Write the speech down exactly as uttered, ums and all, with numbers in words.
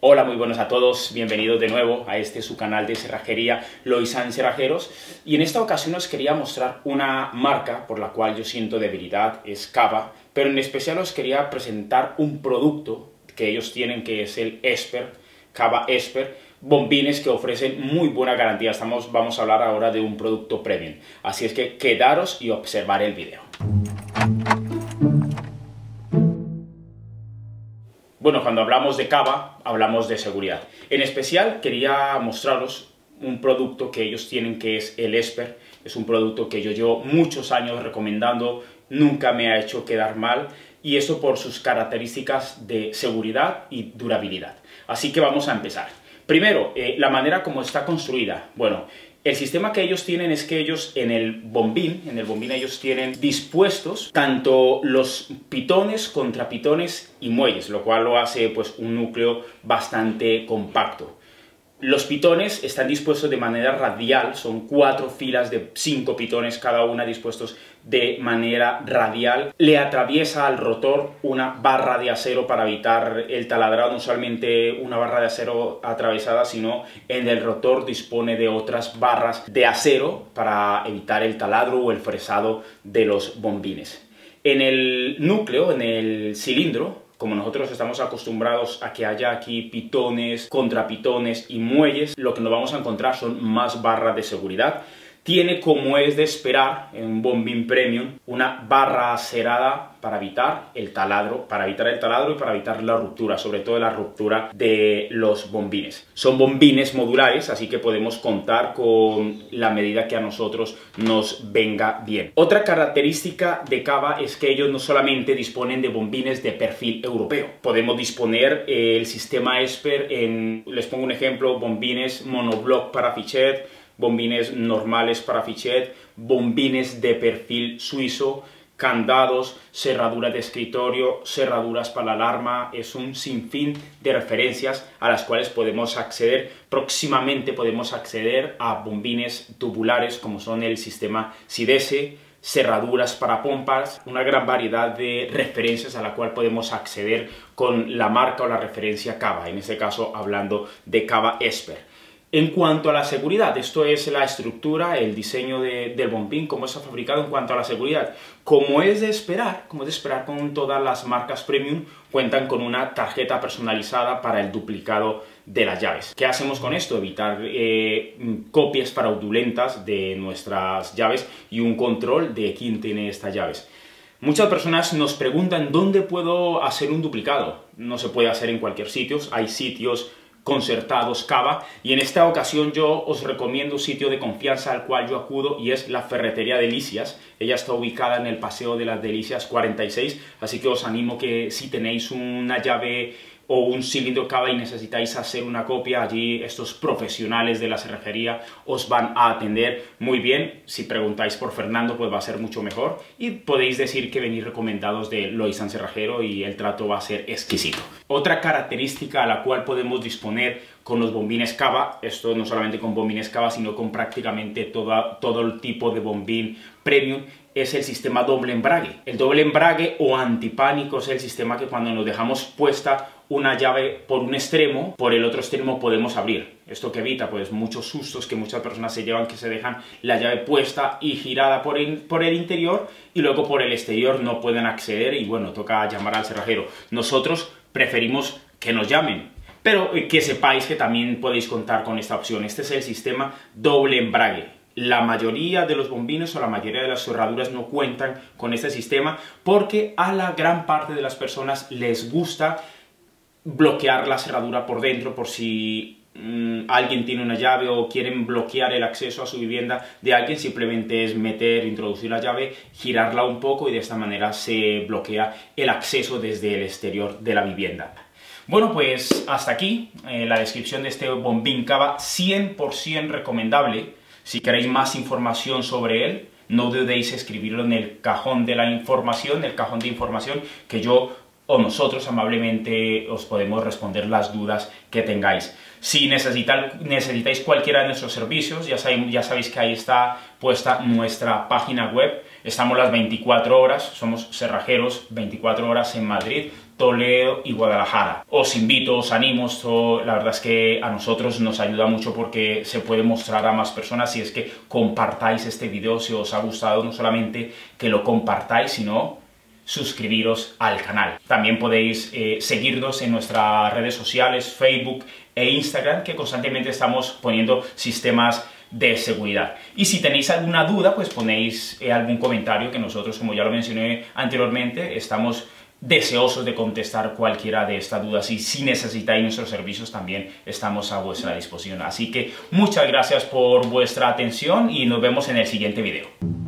Hola, muy buenos a todos, bienvenidos de nuevo a este su canal de cerrajería Loisan Cerrajeros, y en esta ocasión os quería mostrar una marca por la cual yo siento debilidad, es Cava, pero en especial os quería presentar un producto que ellos tienen, que es el Esper, Cava Esper, bombines que ofrecen muy buena garantía. Estamos, vamos a hablar ahora de un producto premium, así es que quedaros y observar el video. Bueno, cuando hablamos de Cava, hablamos de seguridad. En especial quería mostraros un producto que ellos tienen, que es el Esper. Es un producto que yo llevo muchos años recomendando, nunca me ha hecho quedar mal, y eso por sus características de seguridad y durabilidad. Así que vamos a empezar. Primero, eh, la manera como está construida. Bueno, el sistema que ellos tienen es que ellos en el bombín, en el bombín ellos tienen dispuestos tanto los pitones, contrapitones y muelles, lo cual lo hace pues un núcleo bastante compacto. Los pitones están dispuestos de manera radial, son cuatro filas de cinco pitones cada una dispuestos de manera radial. Le atraviesa al rotor una barra de acero para evitar el taladrado, no solamente una barra de acero atravesada, sino en el rotor dispone de otras barras de acero para evitar el taladro o el fresado de los bombines. En el núcleo, en el cilindro, como nosotros estamos acostumbrados a que haya aquí pitones, contrapitones y muelles, lo que nos vamos a encontrar son más barras de seguridad. Tiene, como es de esperar en un bombín premium, una barra acerada para evitar el taladro, para evitar el taladro y para evitar la ruptura, sobre todo la ruptura de los bombines. Son bombines modulares, así que podemos contar con la medida que a nosotros nos venga bien. Otra característica de Cava es que ellos no solamente disponen de bombines de perfil europeo. Podemos disponer eh, el sistema Esper en, les pongo un ejemplo, bombines monoblock para fichet, bombines normales para fichet, bombines de perfil suizo, candados, cerraduras de escritorio, cerraduras para la alarma. Es un sinfín de referencias a las cuales podemos acceder. Próximamente podemos acceder a bombines tubulares como son el sistema Sidese, cerraduras para pompas, una gran variedad de referencias a la cual podemos acceder con la marca o la referencia Cava, en este caso hablando de Cava Esper. En cuanto a la seguridad, esto es la estructura, el diseño de, del bombín, cómo está fabricado. En cuanto a la seguridad, como es de esperar, como es de esperar con todas las marcas premium, cuentan con una tarjeta personalizada para el duplicado de las llaves. ¿Qué hacemos con esto? Evitar eh, copias fraudulentas de nuestras llaves y un control de quién tiene estas llaves. Muchas personas nos preguntan ¿dónde puedo hacer un duplicado? No se puede hacer en cualquier sitio, hay sitios concertados Cava, y en esta ocasión yo os recomiendo un sitio de confianza al cual yo acudo, y es la Ferretería Delicias. Ella está ubicada en el Paseo de las Delicias cuarenta y seis, así que os animo que si tenéis una llave o un cilindro Cava y necesitáis hacer una copia, allí estos profesionales de la cerrajería os van a atender muy bien. Si preguntáis por Fernando, pues va a ser mucho mejor, y podéis decir que venís recomendados de Loisan Cerrajero y el trato va a ser exquisito. Otra característica a la cual podemos disponer con los bombines Cava, esto no solamente con bombines Cava, sino con prácticamente toda, todo el tipo de bombín premium, es el sistema doble embrague. El doble embrague o antipánico es el sistema que cuando nos dejamos puesta una llave por un extremo, por el otro extremo podemos abrir. Esto que evita pues muchos sustos que muchas personas se llevan, que se dejan la llave puesta y girada por el, por el interior y luego por el exterior no pueden acceder y bueno, toca llamar al cerrajero. Nosotros preferimos que nos llamen, pero que sepáis que también podéis contar con esta opción. Este es el sistema doble embrague. La mayoría de los bombines o la mayoría de las cerraduras no cuentan con este sistema porque a la gran parte de las personas les gusta bloquear la cerradura por dentro por si mmm, alguien tiene una llave o quieren bloquear el acceso a su vivienda de alguien. Simplemente es meter, introducir la llave, girarla un poco y de esta manera se bloquea el acceso desde el exterior de la vivienda. Bueno, pues hasta aquí eh, la descripción de este bombín Cava, cien por cien recomendable. Si queréis más información sobre él, no dudéis escribirlo en el cajón de la información, el cajón de información, que yo o nosotros amablemente os podemos responder las dudas que tengáis. Si necesitáis, necesitáis cualquiera de nuestros servicios, ya sabéis, ya sabéis que ahí está puesta nuestra página web. Estamos las veinticuatro horas, somos cerrajeros veinticuatro horas en Madrid. Toledo y Guadalajara. Os invito, os animo, esto la verdad es que a nosotros nos ayuda mucho porque se puede mostrar a más personas. Si es que compartáis este video, si os ha gustado, no solamente que lo compartáis, sino suscribiros al canal. También podéis eh, seguirnos en nuestras redes sociales, Facebook e Instagram, que constantemente estamos poniendo sistemas de seguridad. Y si tenéis alguna duda, pues ponéis eh, algún comentario, que nosotros, como ya lo mencioné anteriormente, estamos deseosos de contestar cualquiera de estas dudas, y si necesitáis nuestros servicios también estamos a vuestra disposición. Así que muchas gracias por vuestra atención y nos vemos en el siguiente video.